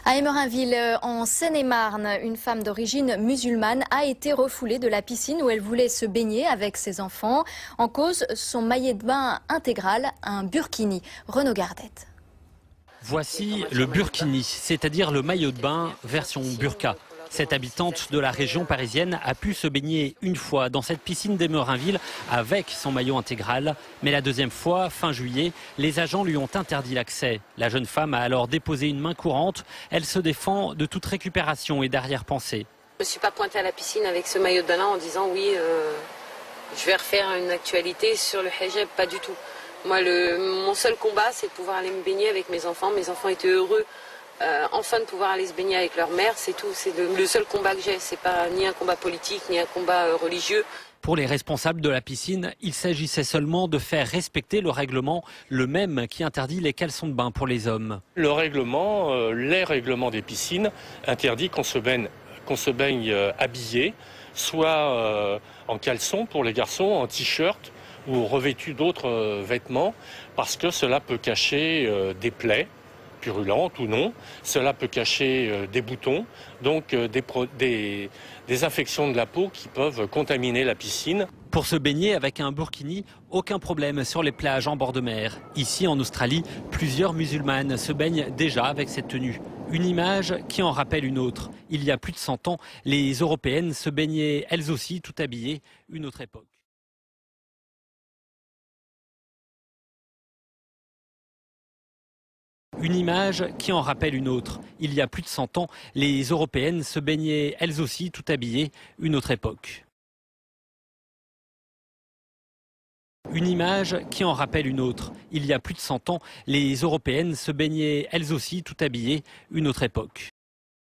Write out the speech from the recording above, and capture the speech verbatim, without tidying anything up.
À Emerainville, en Seine-et-Marne, une femme d'origine musulmane a été refoulée de la piscine où elle voulait se baigner avec ses enfants. En cause, son maillet de bain intégral, un burkini. Renaud Gardette. Voici le burkini, c'est-à-dire le maillot de bain version burqa. Cette habitante de la région parisienne a pu se baigner une fois dans cette piscine d'Emerainville avec son maillot intégral. Mais la deuxième fois, fin juillet, les agents lui ont interdit l'accès. La jeune femme a alors déposé une main courante. Elle se défend de toute récupération et d'arrière-pensée. Je ne me suis pas pointée à la piscine avec ce maillot de bain en disant oui, euh, je vais refaire une actualité sur le hijab, pas du tout. Moi, le, mon seul combat, c'est de pouvoir aller me baigner avec mes enfants. Mes enfants étaient heureux. Euh, enfin de pouvoir aller se baigner avec leur mère, c'est tout, c'est le, le seul combat que j'ai, c'est pas ni un combat politique, ni un combat euh, religieux. Pour les responsables de la piscine, il s'agissait seulement de faire respecter le règlement, le même qui interdit les caleçons de bain pour les hommes. Le règlement, euh, les règlements des piscines interdit qu'on se baigne, qu'on se baigne euh, habillé, soit euh, en caleçon pour les garçons, en t-shirt ou revêtu d'autres euh, vêtements, parce que cela peut cacher euh, des plaies purulentes ou non, cela peut cacher euh, des boutons, donc euh, des, pro des, des infections de la peau qui peuvent contaminer la piscine. Pour se baigner avec un burkini, aucun problème sur les plages en bord de mer. Ici en Australie, plusieurs musulmanes se baignent déjà avec cette tenue. Une image qui en rappelle une autre. Il y a plus de cent ans, les Européennes se baignaient elles aussi tout habillées, une autre époque. Une image qui en rappelle une autre. Il y a plus de cent ans, les Européennes se baignaient elles aussi tout habillées, une autre époque. Une image qui en rappelle une autre. Il y a plus de cent ans, les Européennes se baignaient elles aussi tout habillées, une autre époque.